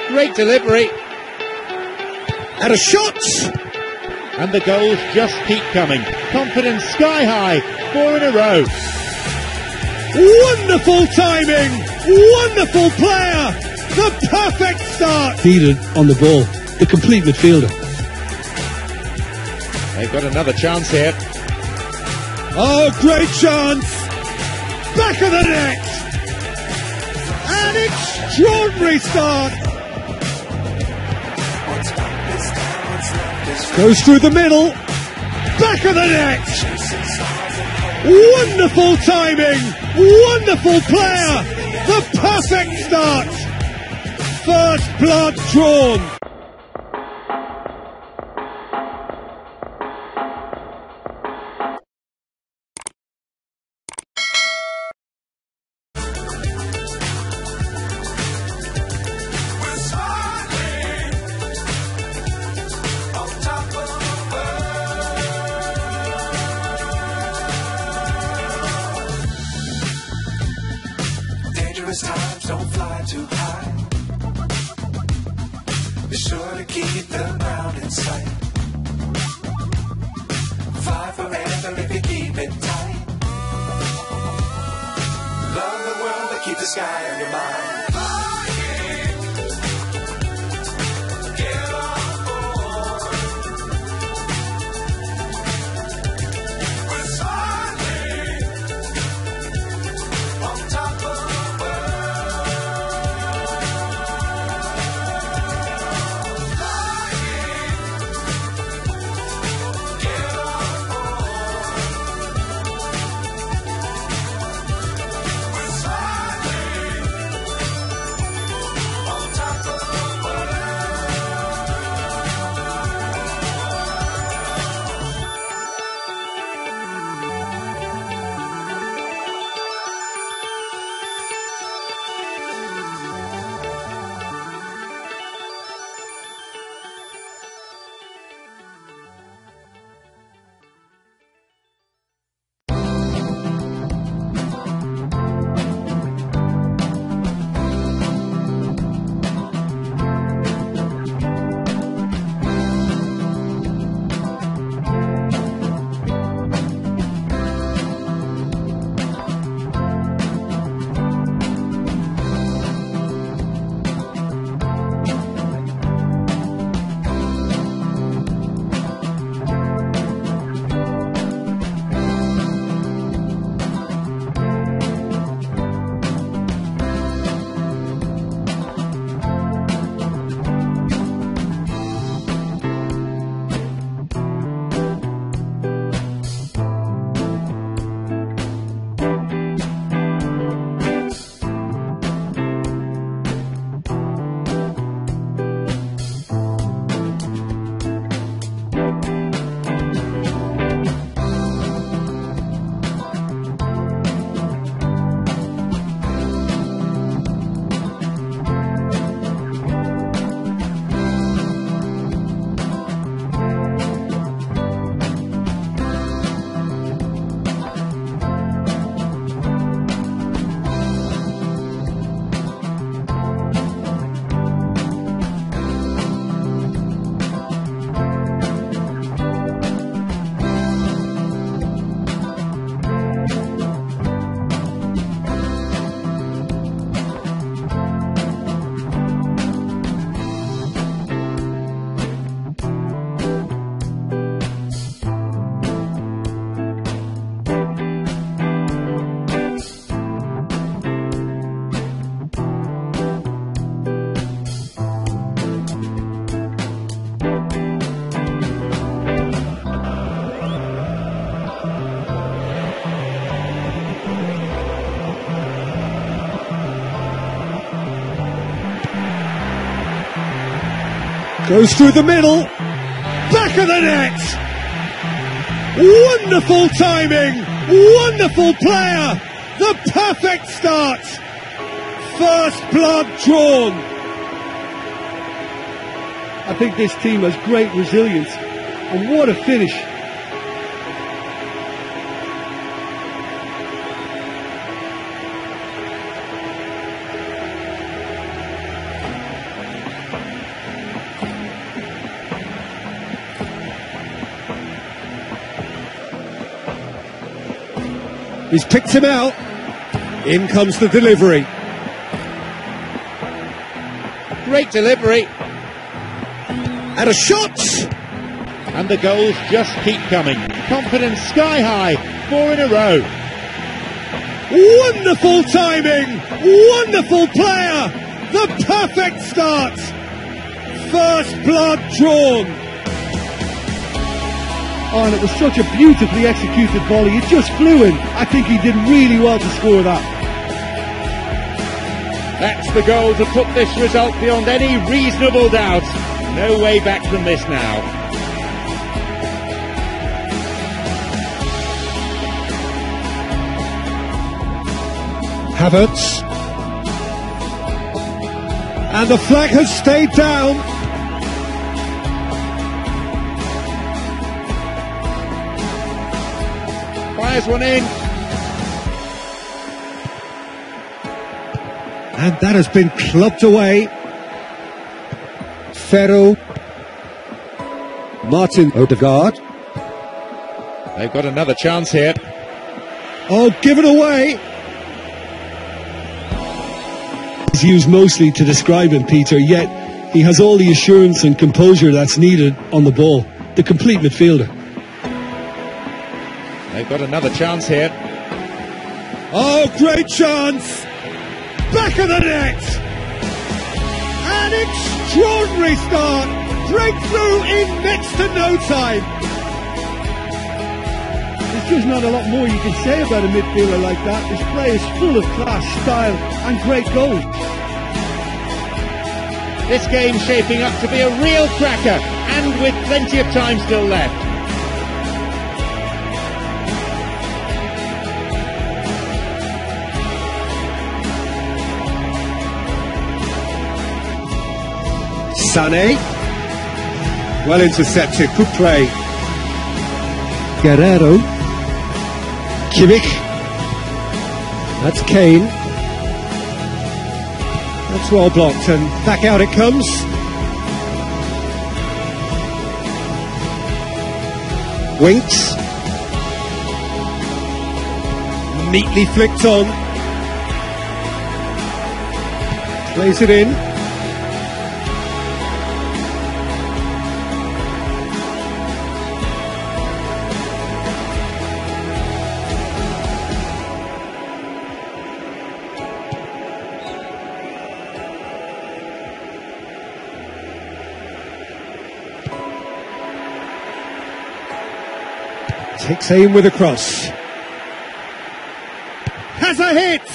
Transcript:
Great delivery. And a shot! And the goals just keep coming. Confidence sky high. 4 in a row. Wonderful timing! Wonderful player! The perfect start! Defeated on the ball. The complete midfielder. They've got another chance here. Oh, great chance! Back of the net! An extraordinary start! Goes through the middle. Back of the net! Wonderful timing! Wonderful player! The perfect start! First blood drawn! Times don't fly too high. Be sure to keep the ground in sight. Fly forever if you keep it tight. Love the world, but keep the sky on your mind. Goes through the middle. Back of the net. Wonderful timing. Wonderful player. The perfect start. First blood drawn. I think this team has great resilience. And what a finish. He's picked him out. In comes the delivery. Great delivery. And a shot! And the goals just keep coming. Confidence sky high. 4 in a row. Wonderful timing! Wonderful player! The perfect start! First blood drawn! Oh, and it was such a beautifully executed volley. It just flew in. I think he did really well to score that. That's the goal to put this result beyond any reasonable doubt. No way back from this now. Havertz. And the flag has stayed down. Fires one in. And that has been clubbed away. Ferro. Martin Odegaard. They've got another chance here. Oh, given away. He's used mostly to describe him, Peter, yet he has all the assurance and composure that's needed on the ball. The complete midfielder. They've got another chance here. Oh, great chance. Back of the net. An extraordinary start. Breakthrough in next to no time. There's just not a lot more you can say about a midfielder like that. His play is full of class, style and great goals. This game's shaping up to be a real cracker, and with plenty of time still left. Sané. Well intercepted. Good play. Guerrero. Kimmich. That's Kane. That's well blocked, and back out it comes. Winks. Neatly flicked on. Plays it in. Takes aim with a cross. Has a hit!